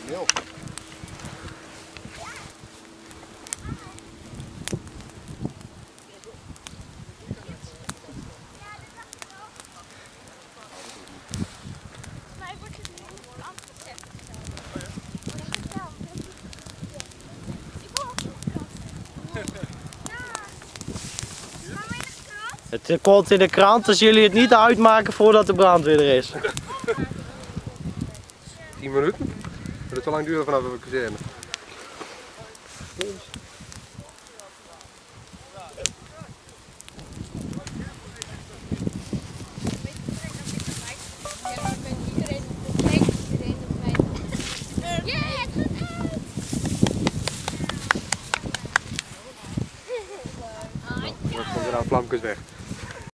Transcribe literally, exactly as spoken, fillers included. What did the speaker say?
snel. Het komt in de krant als jullie het niet uitmaken voordat de brandweer er is. tien minuten? Dat het zo lang duren vanaf de kazerne. Dan komt er nou vlamkes weg.